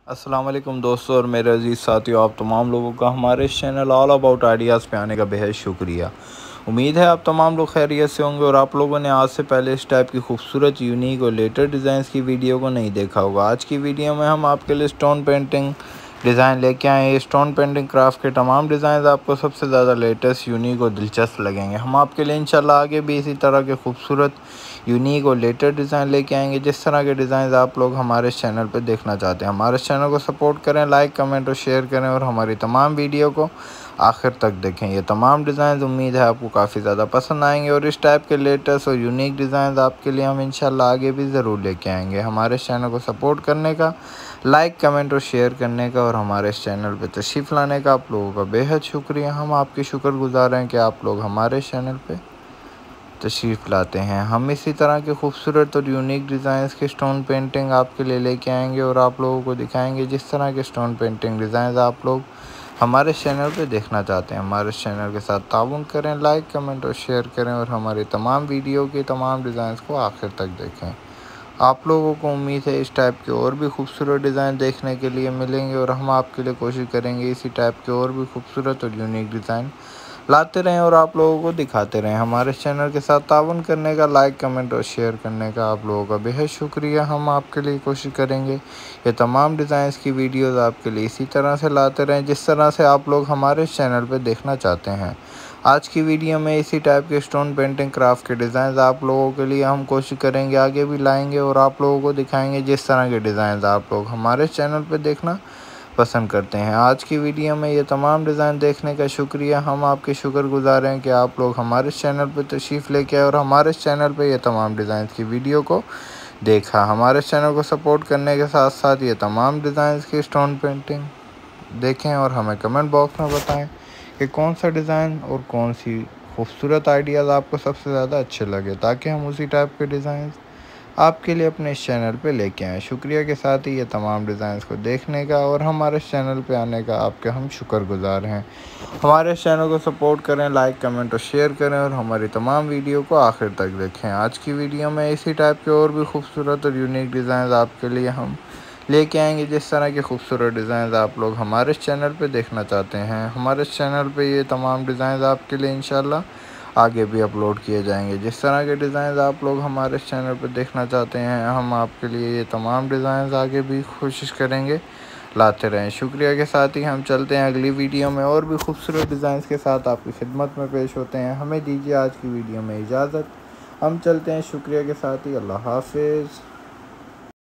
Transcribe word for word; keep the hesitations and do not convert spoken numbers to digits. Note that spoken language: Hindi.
अस्सलाम वालेकुम दोस्तों और मेरे अजीज़ साथियों, आप तमाम लोगों का हमारे इस चैनल ऑल अबाउट आइडियाज़ पे आने का बेहद शुक्रिया। उम्मीद है आप तमाम लोग खैरियत से होंगे और आप लोगों ने आज से पहले इस टाइप की खूबसूरत, यूनिक और लेटेस्ट डिज़ाइंस की वीडियो को नहीं देखा होगा। आज की वीडियो में हम आपके लिए स्टोन पेंटिंग डिज़ाइन लेके आए हैं। स्टोन पेंटिंग क्राफ्ट के तमाम डिज़ाइन आपको सबसे ज़्यादा लेटेस्ट, यूनिक और दिलचस्प लगेंगे। हम आपके लिए इंशाल्लाह आगे भी इसी तरह के खूबसूरत, यूनिक और लेटेस्ट डिज़ाइन लेके आएंगे। जिस तरह के डिज़ाइन आप लोग हमारे चैनल पर देखना चाहते हैं, हमारे चैनल को सपोर्ट करें, लाइक कमेंट और शेयर करें और हमारी तमाम वीडियो को आखिर तक देखें। ये तमाम डिज़ाइन उम्मीद है आपको काफ़ी ज़्यादा पसंद आएंगे और इस टाइप के लेटेस्ट और यूनिक डिज़ाइन आपके लिए हम इंशाल्लाह आगे भी ज़रूर लेके आएंगे। हमारे चैनल को सपोर्ट करने का, लाइक कमेंट और शेयर करने का और हमारे इस चैनल पर तशरीफ़ लाने का आप लोगों का बेहद शुक्रिया। हम आपके शुक्रगुज़ार हैं कि आप लोग हमारे चैनल पर तशरीफ़ लाते हैं। हम इसी तरह के खूबसूरत और यूनिक डिज़ाइंस की स्टोन पेंटिंग आपके लिए लेके आएंगे और आप लोगों को दिखाएंगे जिस तरह के स्टोन पेंटिंग डिज़ाइंस आप लोग हमारे चैनल पे देखना चाहते हैं। हमारे चैनल के साथ ताउन करें, लाइक कमेंट और शेयर करें और हमारी तमाम वीडियो के तमाम डिज़ाइंस को आखिर तक देखें। आप लोगों को उम्मीद है इस टाइप के और भी खूबसूरत डिज़ाइन देखने के लिए मिलेंगे और हम आपके लिए कोशिश करेंगे इसी टाइप के और भी खूबसूरत और यूनिक डिज़ाइन लाते रहें और आप लोगों को दिखाते रहें। हमारे चैनल के साथ ताउन करने का, लाइक कमेंट और शेयर करने का आप लोगों का बेहद शुक्रिया। हम आपके लिए कोशिश करेंगे ये तमाम डिज़ाइंस की वीडियोस आपके लिए इसी तरह से लाते रहें जिस तरह से आप लोग हमारे चैनल पर देखना चाहते हैं। आज की वीडियो में इसी टाइप के स्टोन पेंटिंग क्राफ्ट के डिज़ाइन आप लोगों के लिए हम कोशिश करेंगे आगे भी लाएंगे और आप लोगों को दिखाएंगे जिस तरह के डिज़ाइन आप लोग हमारे चैनल पर देखना पसंद करते हैं। आज की वीडियो में ये तमाम डिज़ाइन देखने का शुक्रिया। हम आपके शुक्रगुज़ार हैं कि आप लोग हमारे चैनल पर तशरीफ़ लेके आए और हमारे चैनल पर ये तमाम डिज़ाइन की वीडियो को देखा। हमारे चैनल को सपोर्ट करने के साथ साथ ये तमाम डिज़ाइन की स्टोन पेंटिंग देखें और हमें कमेंट बॉक्स में बताएं कि कौन सा डिज़ाइन और कौन सी खूबसूरत आइडियाज़ आपको सबसे ज़्यादा अच्छे लगे, ताकि हम उसी टाइप के डिज़ाइन आपके लिए अपने इस चैनल पे लेके आएँ। शुक्रिया के साथ ही ये तमाम डिज़ाइंस को देखने का और हमारे चैनल पे आने का आपके हम शुक्रगुज़ार हैं। हमारे चैनल को सपोर्ट करें, लाइक कमेंट और शेयर करें और हमारी तमाम वीडियो को आखिर तक देखें। आज की वीडियो में इसी टाइप के और भी खूबसूरत और यूनिक डिज़ाइन आपके लिए हम लेके आएंगे जिस तरह के खूबसूरत डिज़ाइन आप लोग हमारे चैनल पर देखना चाहते हैं। हमारे चैनल पर ये तमाम डिज़ाइन आपके लिए इंशाल्लाह आगे भी अपलोड किए जाएंगे। जिस तरह के डिज़ाइन आप लोग हमारे चैनल पर देखना चाहते हैं, हम आपके लिए ये तमाम डिज़ाइन आगे भी कोशिश करेंगे लाते रहें। शुक्रिया के साथ ही हम चलते हैं अगली वीडियो में और भी खूबसूरत डिज़ाइन के साथ आपकी खिदमत में पेश होते हैं। हमें दीजिए आज की वीडियो में इजाज़त। हम चलते हैं शुक्रिया के साथ ही। अल्लाह हाफिज़।